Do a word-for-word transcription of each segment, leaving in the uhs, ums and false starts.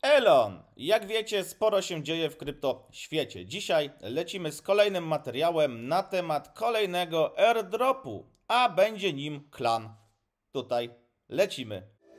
Elon! Jak wiecie, sporo się dzieje w kryptoświecie. Dzisiaj lecimy z kolejnym materiałem na temat kolejnego airdropu, a będzie nim klan. Tutaj lecimy.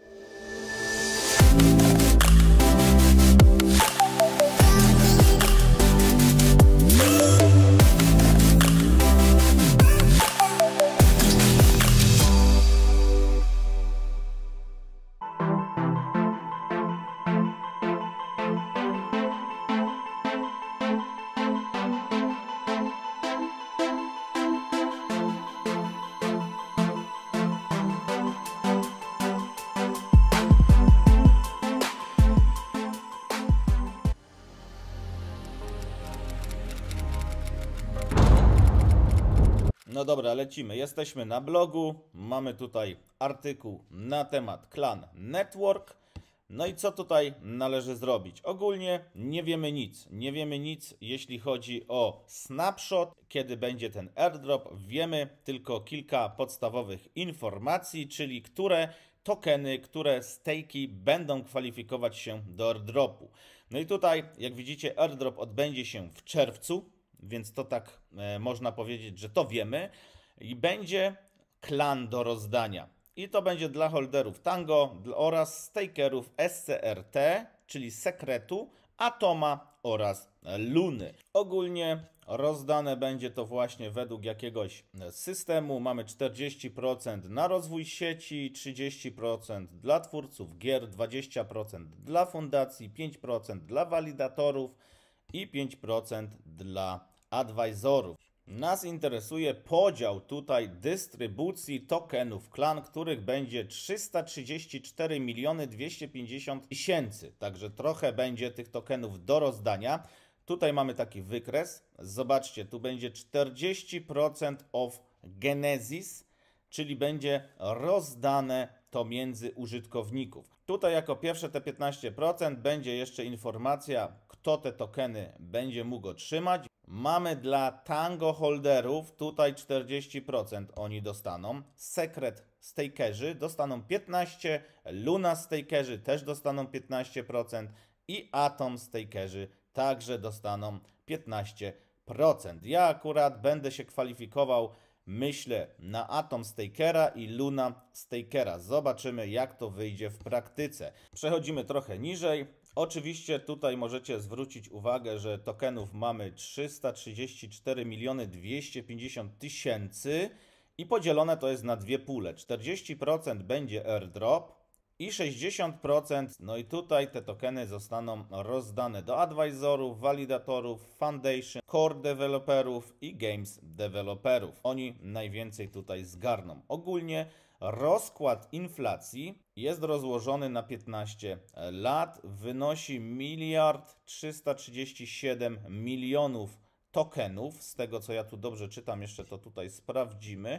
No dobra, lecimy. Jesteśmy na blogu. Mamy tutaj artykuł na temat Clan Network. No i co tutaj należy zrobić? Ogólnie nie wiemy nic. Nie wiemy nic, jeśli chodzi o snapshot, kiedy będzie ten airdrop. Wiemy tylko kilka podstawowych informacji, czyli które tokeny, które stake'i będą kwalifikować się do airdropu. No i tutaj, jak widzicie, airdrop odbędzie się w czerwcu. Więc to tak e, można powiedzieć, że to wiemy. I będzie klan do rozdania. I to będzie dla holderów Tango oraz stakerów S C R T, czyli Sekretu, Atoma oraz Luny. Ogólnie rozdane będzie to właśnie według jakiegoś systemu. Mamy czterdzieści procent na rozwój sieci, trzydzieści procent dla twórców gier, dwadzieścia procent dla fundacji, pięć procent dla walidatorów i pięć procent dla advisorów. Nas interesuje podział tutaj dystrybucji tokenów klan, których będzie trzysta trzydzieści cztery miliony dwieście pięćdziesiąt tysięcy. Także trochę będzie tych tokenów do rozdania. Tutaj mamy taki wykres. Zobaczcie, tu będzie czterdzieści procent of Genesis, czyli będzie rozdane to między użytkowników. Tutaj jako pierwsze te piętnaście procent będzie jeszcze informacja, kto te tokeny będzie mógł otrzymać. Mamy dla Tango holderów tutaj czterdzieści procent oni dostaną. Secret stakerzy dostaną piętnaście procent, Luna stakerzy też dostaną piętnaście procent i Atom stakerzy także dostaną piętnaście procent. Ja akurat będę się kwalifikował, myślę, na Atom Stakera i Luna Stakera. Zobaczymy, jak to wyjdzie w praktyce. Przechodzimy trochę niżej. Oczywiście tutaj możecie zwrócić uwagę, że tokenów mamy trzysta trzydzieści cztery miliony dwieście pięćdziesiąt tysięcy i podzielone to jest na dwie pule. czterdzieści procent będzie airdrop i sześćdziesiąt procent, no i tutaj te tokeny zostaną rozdane do advisorów, walidatorów, foundation, core developerów i games developerów. Oni najwięcej tutaj zgarną. Ogólnie rozkład inflacji jest rozłożony na piętnaście lat, wynosi miliard trzysta trzydzieści siedem milionów tokenów. Z tego co ja tu dobrze czytam, jeszcze to tutaj sprawdzimy,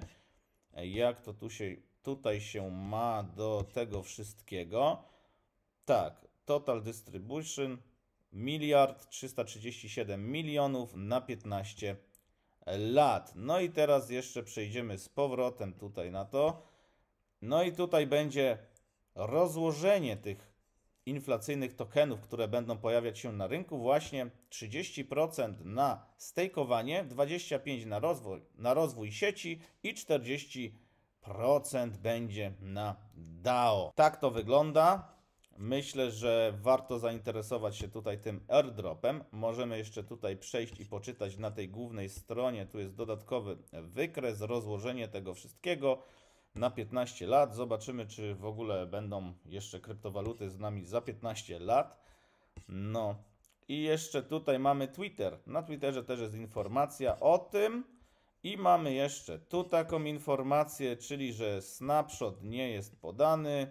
jak to tu się, tutaj się ma do tego wszystkiego. Tak, total distribution miliard trzysta trzydzieści siedem milionów na piętnaście lat. No i teraz jeszcze przejdziemy z powrotem tutaj na to. No i tutaj będzie rozłożenie tych inflacyjnych tokenów, które będą pojawiać się na rynku. Właśnie trzydzieści procent na stakeowanie, dwadzieścia pięć procent na rozwój, na rozwój sieci i czterdzieści procent będzie na D A O. Tak to wygląda. Myślę, że warto zainteresować się tutaj tym airdropem. Możemy jeszcze tutaj przejść i poczytać na tej głównej stronie. Tu jest dodatkowy wykres, rozłożenie tego wszystkiego na piętnaście lat. Zobaczymy, czy w ogóle będą jeszcze kryptowaluty z nami za piętnaście lat. No i jeszcze tutaj mamy Twitter. Na Twitterze też jest informacja o tym. I mamy jeszcze tu taką informację, czyli że snapshot nie jest podany.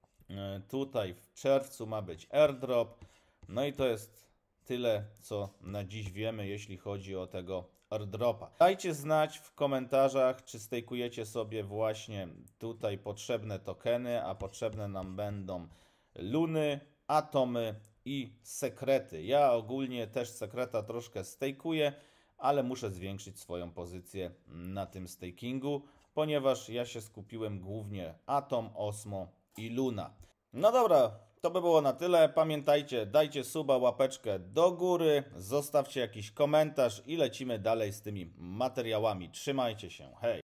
Tutaj w czerwcu ma być airdrop. No i to jest tyle, co na dziś wiemy, jeśli chodzi o tego airdropa. Dajcie znać w komentarzach, czy stejkujecie sobie właśnie tutaj potrzebne tokeny, a potrzebne nam będą Luny, Atomy i Sekrety. Ja ogólnie też Sekreta troszkę stejkuję, ale muszę zwiększyć swoją pozycję na tym stakingu, ponieważ ja się skupiłem głównie Atom, Osmo i Luna. No dobra, To by było na tyle. Pamiętajcie, dajcie suba, łapeczkę do góry, zostawcie jakiś komentarz i lecimy dalej z tymi materiałami. Trzymajcie się. Hej!